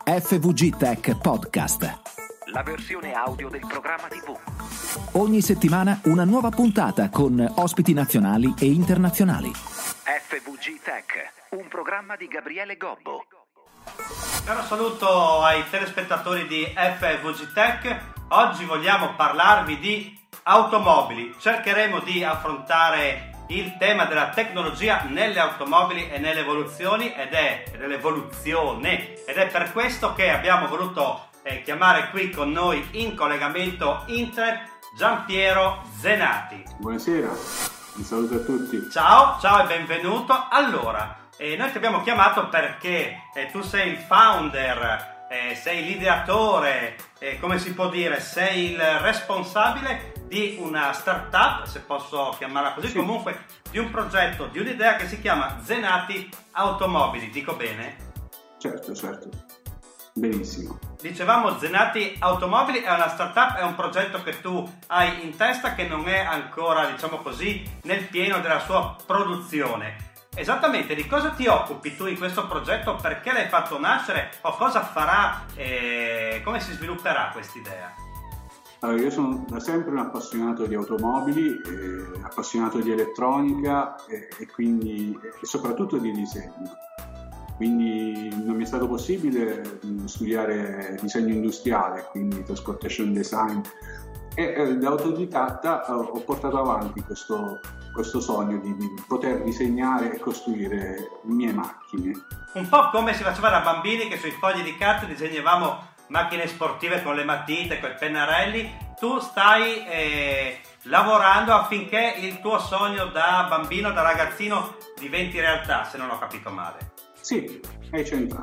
FVG Tech Podcast. La versione audio del programma TV. Ogni settimana una nuova puntata con ospiti nazionali e internazionali. FVG Tech, un programma di Gabriele Gobbo. Caro saluto ai telespettatori di FVG Tech. Oggi vogliamo parlarvi di automobili. Cercheremo di affrontare il tema della tecnologia nelle automobili e nelle evoluzioni ed è per questo che abbiamo voluto chiamare qui con noi in collegamento internet Giampiero Zenati. Buonasera, un saluto a tutti. Ciao e benvenuto. Allora, noi ti abbiamo chiamato perché tu sei il founder, sei l'ideatore, come si può dire, sei il responsabile di una startup, se posso chiamarla così, sì. Comunque di un progetto, di un'idea che si chiama Zenati Automobili, dico bene? Certo, benissimo. Dicevamo Zenati Automobili è una startup, è un progetto che tu hai in testa che non è ancora, diciamo così, nel pieno della sua produzione. Esattamente, di cosa ti occupi tu in questo progetto? Perché l'hai fatto nascere? O cosa farà? Come si svilupperà quest'idea? Allora, io sono da sempre un appassionato di automobili, appassionato di elettronica e soprattutto di disegno. Quindi non mi è stato possibile studiare disegno industriale, quindi transportation design, e da autodidatta ho portato avanti questo sogno di poter disegnare e costruire mie macchine. Un po' come si faceva da bambini, che sui fogli di carta disegnavamo macchine sportive con le matite, con i pennarelli. Tu stai lavorando affinché il tuo sogno da bambino, da ragazzino, diventi realtà, se non ho capito male. Sì, hai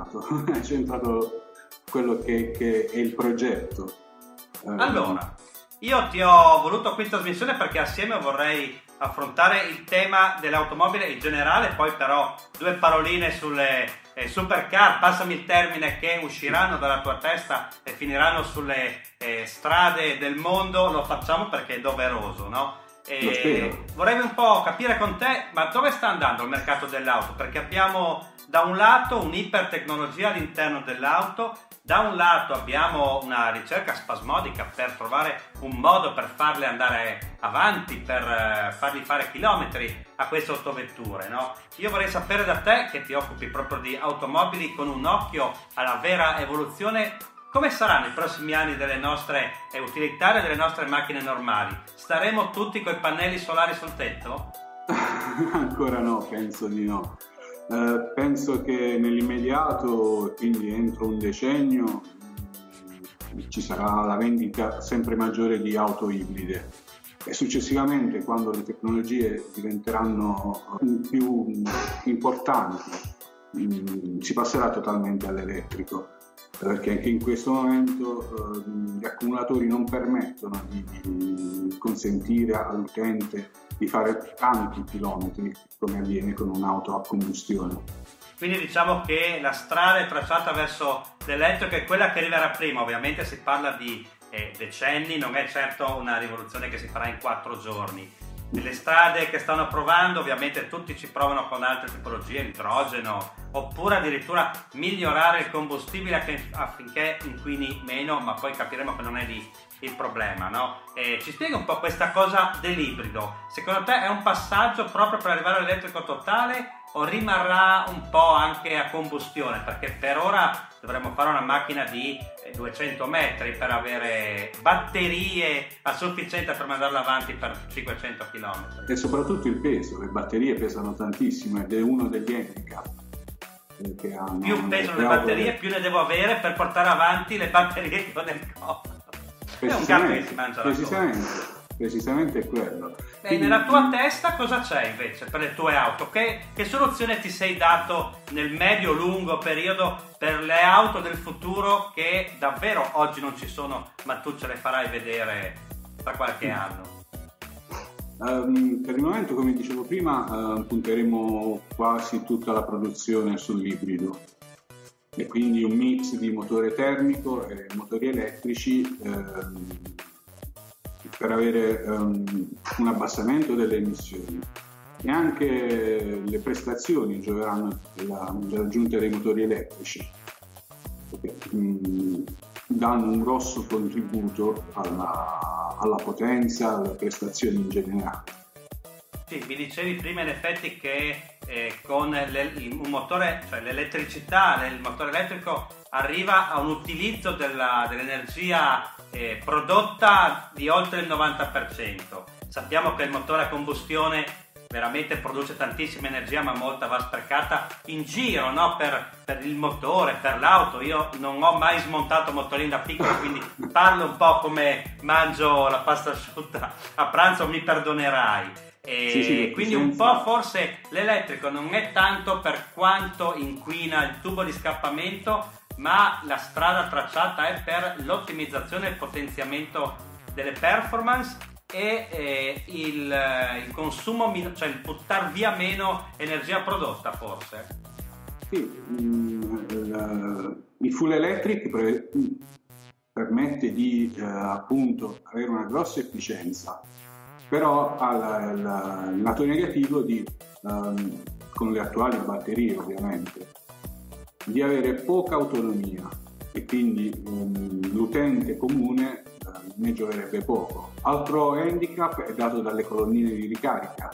centrato quello che è il progetto. Allora, io ti ho voluto qui in trasmissione perché assieme vorrei affrontare il tema dell'automobile in generale, poi però due paroline sulle supercar, passami il termine, che usciranno dalla tua testa e finiranno sulle strade del mondo. Lo facciamo perché è doveroso, no? Vorrei un po' capire con te, ma dove sta andando il mercato dell'auto? Perché abbiamo da un lato un'ipertecnologia all'interno dell'auto, da un lato abbiamo una ricerca spasmodica per trovare un modo per farle andare avanti, per fargli fare chilometri a queste autovetture, no? Io vorrei sapere da te, che ti occupi proprio di automobili con un occhio alla vera evoluzione, come saranno i prossimi anni delle nostre utilitarie, delle nostre macchine normali? Staremo tutti coi pannelli solari sul tetto? Ancora no, penso di no. Penso che nell'immediato, quindi entro un decennio, ci sarà la vendita sempre maggiore di auto ibride e successivamente, quando le tecnologie diventeranno più importanti, si passerà totalmente all'elettrico, perché anche in questo momento gli accumulatori non permettono di consentire all'utente di fare tanti chilometri come avviene con un'auto a combustione. Quindi diciamo che la strada è tracciata verso l'elettrico, è quella che arriverà prima. Ovviamente si parla di decenni, non è certo una rivoluzione che si farà in 4 giorni. Nelle strade che stanno provando, ovviamente tutti ci provano con altre tipologie, l'idrogeno, oppure addirittura migliorare il combustibile affinché inquini meno, ma poi capiremo che non è lì il problema, no? Ci spiega un po' questa cosa dell'ibrido. Secondo te è un passaggio proprio per arrivare all'elettrico totale o rimarrà un po' anche a combustione? Perché per ora dovremmo fare una macchina di 200 metri per avere batterie a sufficienza per mandarla avanti per 500 km. E soprattutto il peso, le batterie pesano tantissimo ed è uno degli handicap che hanno. Più pesano le batterie, più ne devo avere per portare avanti le batterie che ho nel corpo. È un gatto che si mangia la coda. Precisamente è quello. Quindi, nella tua testa cosa c'è invece per le tue auto? Che soluzione ti sei dato nel medio-lungo periodo per le auto del futuro che davvero oggi non ci sono, ma tu ce le farai vedere tra qualche anno? Per il momento, come dicevo prima, punteremo quasi tutta la produzione sull'ibrido e quindi un mix di motore termico e motori elettrici per avere un abbassamento delle emissioni, e anche le prestazioni gioveranno dell'aggiunta dei motori elettrici. danno un grosso contributo alla potenza, alle prestazioni in generale. Sì, mi dicevi prima in effetti che con un motore, cioè l'elettricità, il motore elettrico arriva a un utilizzo dell'energia prodotta di oltre il 90%. Sappiamo che il motore a combustione veramente produce tantissima energia, ma molta va sprecata in giro, no? per il motore, per l'auto. Io non ho mai smontato motorini da piccolo, quindi parlo un po' come mangio la pasta asciutta a pranzo, mi perdonerai. Sì, quindi un po' forse l'elettrico non è tanto per quanto inquina il tubo di scappamento, ma la strada tracciata è per l'ottimizzazione e il potenziamento delle performance e il consumo, cioè il buttare via meno energia prodotta, forse. Sì, il full electric permette di appunto avere una grossa efficienza, però ha il lato negativo con le attuali batterie ovviamente, di avere poca autonomia e quindi l'utente comune ne gioverebbe poco. Altro handicap è dato dalle colonnine di ricarica,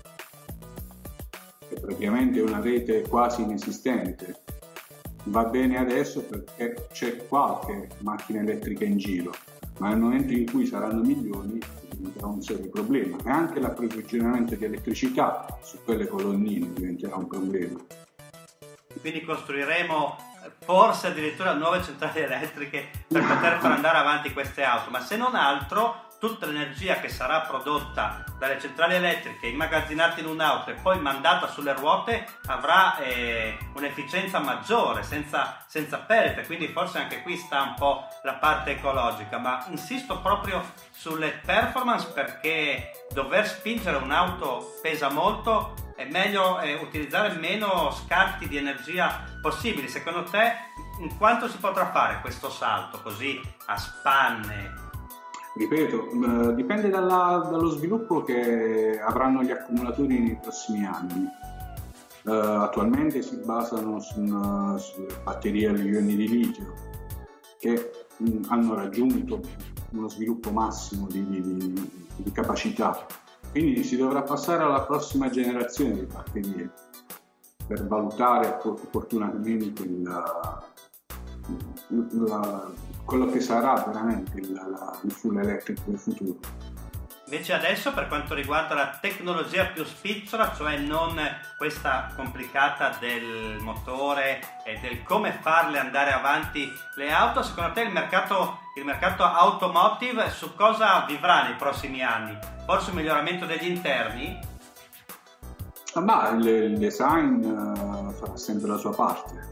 che praticamente è una rete quasi inesistente. Va bene adesso perché c'è qualche macchina elettrica in giro, ma nel momento in cui saranno milioni diventerà un serio problema, e anche l'approvvigionamento di elettricità su quelle colonnine diventerà un problema. Quindi costruiremo forse addirittura nuove centrali elettriche per poter far andare avanti queste auto, ma se non altro tutta l'energia che sarà prodotta dalle centrali elettriche, immagazzinata in un'auto e poi mandata sulle ruote avrà un'efficienza maggiore, senza perdite, quindi forse anche qui sta un po' la parte ecologica. Ma insisto proprio sulle performance, perché dover spingere un'auto pesa molto, è meglio utilizzare meno scarti di energia possibili. Secondo te in quanto si potrà fare questo salto così a spanne? Ripeto, dipende dallo sviluppo che avranno gli accumulatori nei prossimi anni. Attualmente si basano sulle batterie agli ioni di litio, che hanno raggiunto uno sviluppo massimo di capacità, quindi si dovrà passare alla prossima generazione di batterie per valutare opportunamente quello che sarà veramente il full electric del futuro. Invece adesso, per quanto riguarda la tecnologia più spicciola, cioè non questa complicata del motore e del come farle andare avanti le auto, secondo te il mercato automotive su cosa vivrà nei prossimi anni? Forse un miglioramento degli interni? Ma il design farà sempre la sua parte.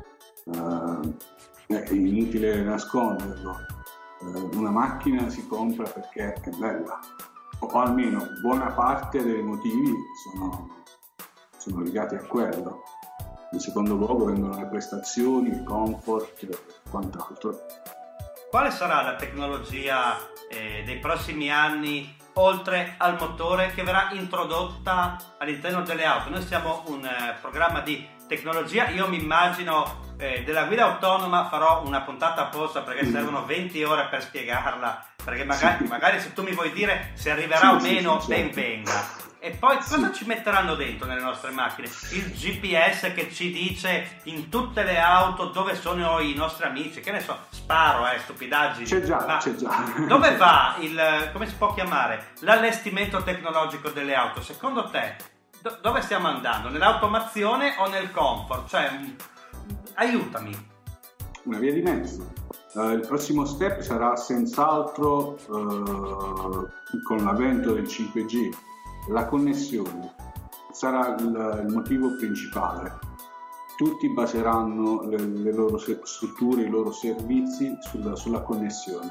È inutile nasconderlo. Una macchina si compra perché è bella, o almeno buona parte dei motivi sono legati a quello. In secondo luogo vengono le prestazioni, il comfort e quant'altro. Quale sarà la tecnologia dei prossimi anni, oltre al motore, che verrà introdotta all'interno delle auto? Noi siamo un programma di tecnologia, io mi immagino della guida autonoma farò una puntata apposta, perché servono 20 ore per spiegarla, perché magari se tu mi vuoi dire se arriverà o meno, ben venga. E poi cosa ci metteranno dentro nelle nostre macchine? Il GPS che ci dice in tutte le auto dove sono i nostri amici, che ne so, sparo, stupidaggini. C'è già. Dove va come si può chiamare, l'allestimento tecnologico delle auto? Secondo te dove stiamo andando? Nell'automazione o nel comfort? Cioè, aiutami. Una via di mezzo. Il prossimo step sarà senz'altro con l'avvento del 5G. La connessione sarà il motivo principale. Tutti baseranno le loro strutture, i loro servizi sulla connessione.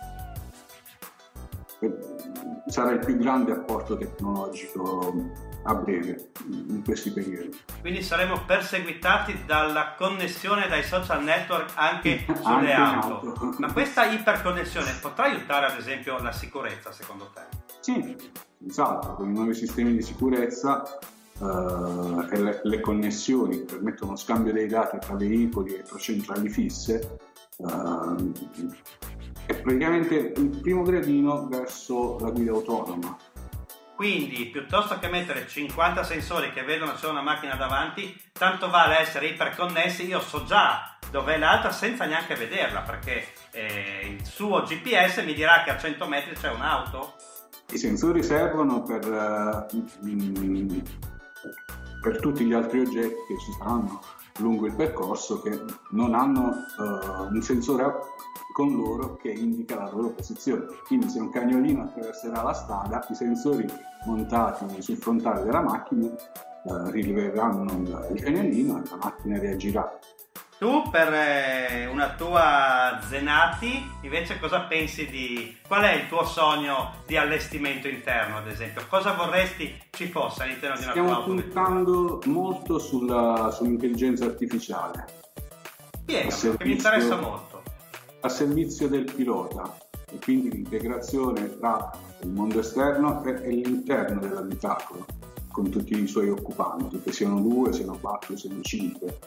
Sarà il più grande apporto tecnologico a breve in questi periodi. Quindi saremo perseguitati dalla connessione dai social network anche sulle auto. Ma questa iperconnessione potrà aiutare ad esempio la sicurezza, secondo te? Sì, esatto, con i nuovi sistemi di sicurezza e le connessioni che permettono lo scambio dei dati tra veicoli e tra centrali fisse, è praticamente il primo gradino verso la guida autonoma. Quindi piuttosto che mettere 50 sensori che vedono c'è una macchina davanti, tanto vale essere iperconnessi, io so già dov'è l'altra senza neanche vederla, perché il suo GPS mi dirà che a 100 metri c'è un'auto. I sensori servono per tutti gli altri oggetti che ci saranno lungo il percorso, che non hanno un sensore con loro che indica la loro posizione. Quindi se un cagnolino attraverserà la strada, i sensori montati sul frontale della macchina rileveranno il cagnolino e la macchina reagirà. Tu, per una tua Zenati, invece cosa pensi qual è il tuo sogno di allestimento interno, ad esempio? Cosa vorresti ci fosse all'interno di una tua auto? Stiamo puntando molto sull'intelligenza artificiale. Spiega, che mi interessa molto. A servizio del pilota, e quindi l'integrazione tra il mondo esterno e l'interno dell'abitacolo, con tutti i suoi occupanti, che siano 2, siano 4, siano 5.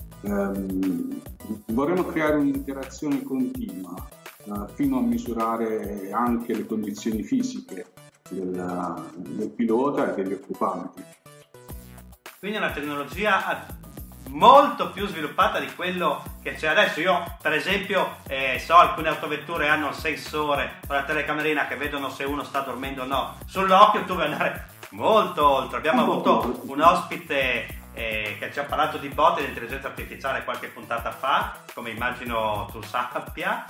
Vorremmo creare un'interazione continua fino a misurare anche le condizioni fisiche del pilota e degli occupanti. Quindi è una tecnologia molto più sviluppata di quello che c'è adesso. Io per esempio so alcune autovetture hanno il sensore o la telecamerina che vedono se uno sta dormendo o no sull'occhio. Tu vuoi andare molto oltre. Abbiamo avuto un ospite che ci ha parlato di bot e di intelligenza artificiale qualche puntata fa, come immagino tu sappia.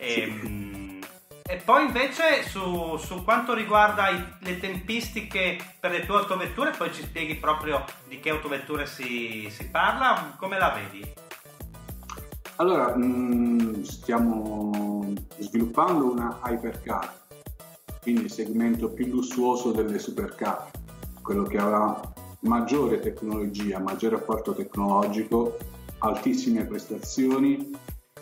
E poi invece su quanto riguarda le tempistiche per le tue autovetture, poi ci spieghi proprio di che autovetture si parla, come la vedi? Allora, stiamo sviluppando una hypercar, quindi il segmento più lussuoso delle supercar, quello che avrà maggiore tecnologia, maggiore apporto tecnologico, altissime prestazioni.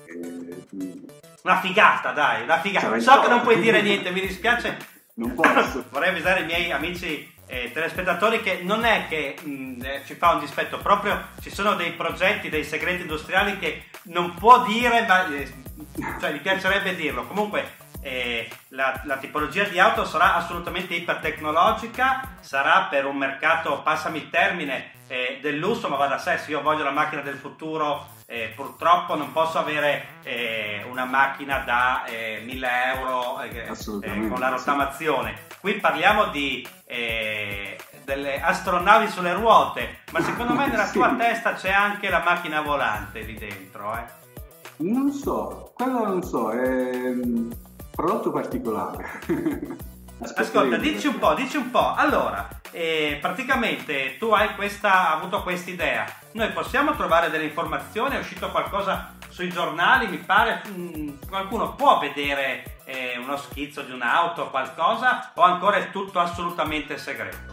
Una figata, dai, una figata. So che non puoi dire niente, mi dispiace. Non posso. Vorrei avvisare i miei amici telespettatori che non è che ci fa un dispetto, proprio ci sono dei progetti, dei segreti industriali che non può dire, ma cioè gli piacerebbe dirlo. Comunque la tipologia di auto sarà assolutamente ipertecnologica, sarà per un mercato, passami il termine, del lusso, ma va da sé. Se io voglio la macchina del futuro, purtroppo non posso avere una macchina da 1.000 euro con la rottamazione. Qui parliamo di delle astronavi sulle ruote, ma secondo me nella tua testa c'è anche la macchina volante lì dentro. Non so, quello non so, è prodotto particolare. Ascolta, dici un po'. Allora, praticamente tu hai avuto questa idea. Noi possiamo trovare delle informazioni? È uscito qualcosa sui giornali, mi pare. Qualcuno può vedere uno schizzo di un'auto o qualcosa, o ancora è tutto assolutamente segreto?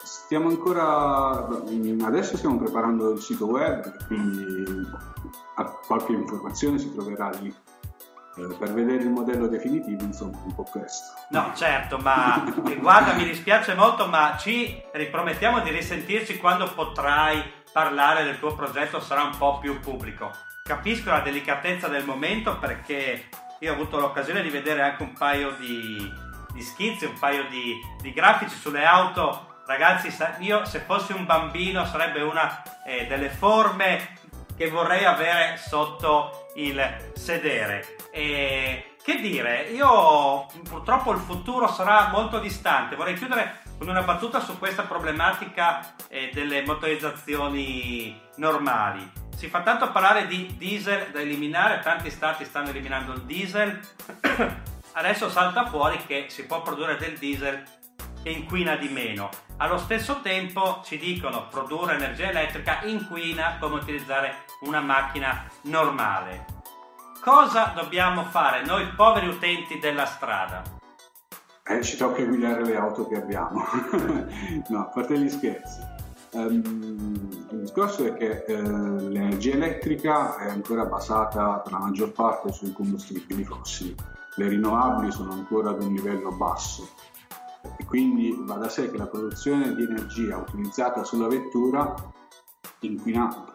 Adesso stiamo preparando il sito web, quindi qualche informazione si troverà lì. Per vedere il modello definitivo, insomma, un po' presto. No, certo, ma guarda, mi dispiace molto, ma ci ripromettiamo di risentirci quando potrai parlare del tuo progetto, sarà un po' più pubblico. Capisco la delicatezza del momento, perché io ho avuto l'occasione di vedere anche un paio di schizzi, un paio di grafici sulle auto. Ragazzi, io se fossi un bambino sarebbe una delle forme che vorrei avere sotto il sedere. Che dire, io purtroppo il futuro sarà molto distante. Vorrei chiudere con una battuta su questa problematica delle motorizzazioni normali. Si fa tanto parlare di diesel da eliminare, tanti stati stanno eliminando il diesel. Adesso salta fuori che si può produrre del diesel che inquina di meno. Allo stesso tempo ci dicono produrre energia elettrica inquina come utilizzare una macchina normale. Cosa dobbiamo fare noi poveri utenti della strada? Ci tocca guidare le auto che abbiamo. No, a parte gli scherzi. Il discorso è che l'energia elettrica è ancora basata per la maggior parte sui combustibili fossili. Le rinnovabili sono ancora ad un livello basso. E quindi va da sé che la produzione di energia utilizzata sulla vettura inquina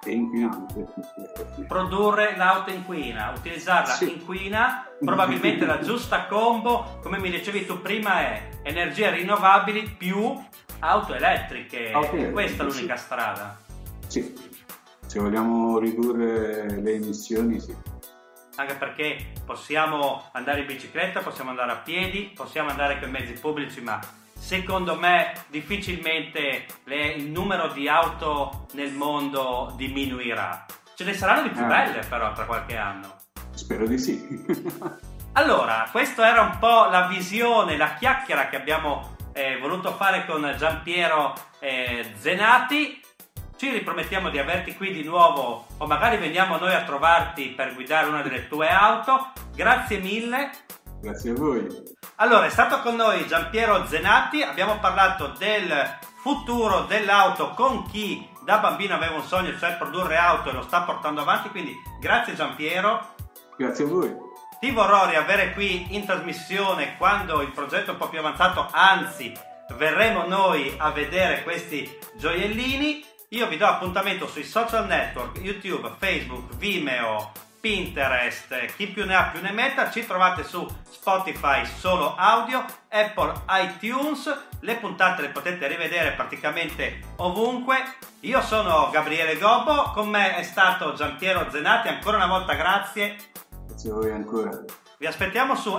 è inquinante. Produrre l'auto inquina, utilizzarla inquina, probabilmente la giusta combo, come mi dicevi tu prima, è energie rinnovabili più auto elettriche. Questa è l'unica strada. Sì, se vogliamo ridurre le emissioni, sì. Anche perché possiamo andare in bicicletta, possiamo andare a piedi, possiamo andare con i mezzi pubblici, ma secondo me difficilmente il numero di auto nel mondo diminuirà. Ce ne saranno di più belle però tra qualche anno. Spero di sì. Allora, questa era un po' la visione, la chiacchiera che abbiamo voluto fare con Giampiero Zenati. Ci ripromettiamo di averti qui di nuovo, o magari veniamo noi a trovarti per guidare una delle tue auto. Grazie mille. Grazie a voi. Allora, è stato con noi Giampiero Zenati, abbiamo parlato del futuro dell'auto con chi da bambino aveva un sogno, cioè produrre auto, e lo sta portando avanti, quindi grazie Giampiero. Grazie a voi. Ti vorrò riavere qui in trasmissione quando il progetto è un po' più avanzato, anzi verremo noi a vedere questi gioiellini. Io vi do appuntamento sui social network, YouTube, Facebook, Vimeo, Pinterest, chi più ne ha più ne metta. Ci trovate su Spotify solo audio, Apple iTunes, le puntate le potete rivedere praticamente ovunque. Io sono Gabriele Gobbo, con me è stato Giampiero Zenati, ancora una volta grazie. Grazie a voi ancora. Vi aspettiamo su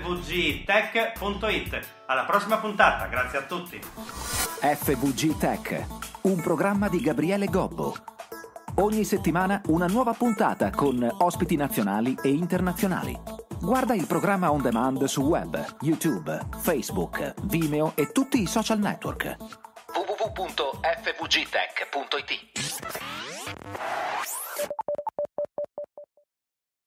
fvgtech.it. Alla prossima puntata, grazie a tutti. FVG Tech, un programma di Gabriele Gobbo. Ogni settimana una nuova puntata con ospiti nazionali e internazionali. Guarda il programma on demand su web, YouTube, Facebook, Vimeo e tutti i social network. www.fvgtech.it